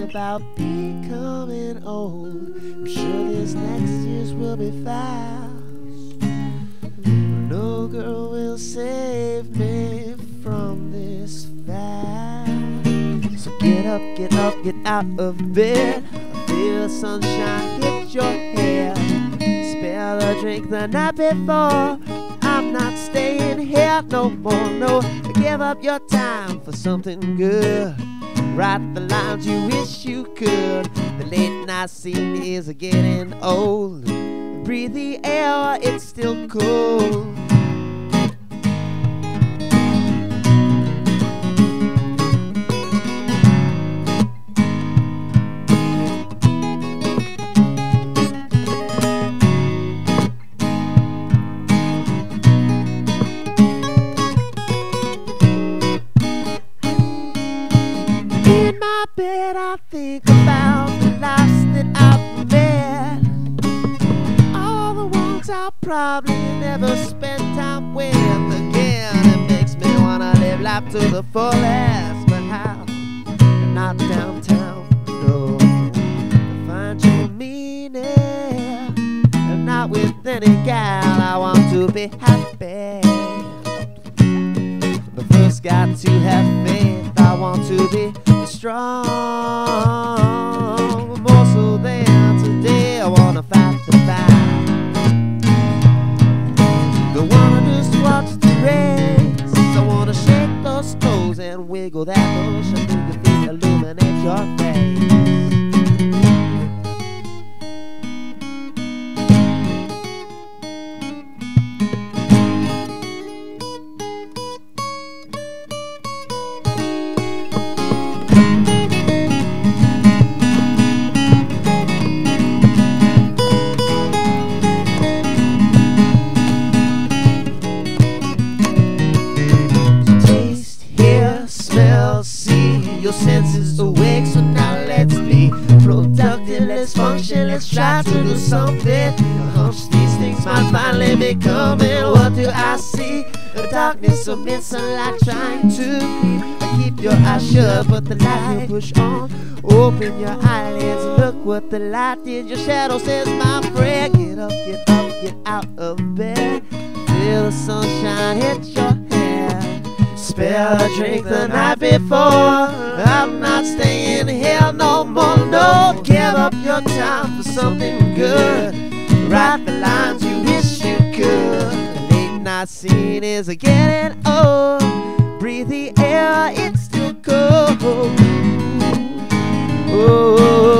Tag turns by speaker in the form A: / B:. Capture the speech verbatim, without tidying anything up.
A: about becoming old. I'm sure this next year's will be fast. No girl will save me from this fast. So get up, get up, get out of bed. Feel the sunshine hit your hair. Spill a drink the night before. I'm not staying here no more, no. Give up your time for something good. Write the lines you wish you could. The late night scene is getting old. Breathe the air, it's still cold. In my bed I think about the lives that I've met, all the ones I'll probably never spend time with again. It makes me wanna live life to the fullest, but how? Not downtown, no. Find your meaning, and not with any gal. I want to be happy, but first got to have faith. I want to be strong, more so than today. I wanna fight the fight. Don't wanna just watch the race. I wanna shake those toes and wiggle that motion. Make your feet illuminate your face. Your senses awake, so now let's be productive, let's function, let's try to do something. A hunch these things might finally be coming. What do I see? The darkness amid sunlight trying to creep. Keep your eyes shut, but the light will push on. Open your eyelids, look what the light did. Your shadow says, my friend, get up, get up, get out of bed. Feel the sunshine hit your hair. Spill a drink the night before. I'm not staying here no more, no. Give up your time for something good. Write the lines you wish you could. The late night scene is getting old. Breathe the air, it's still cold. Oh.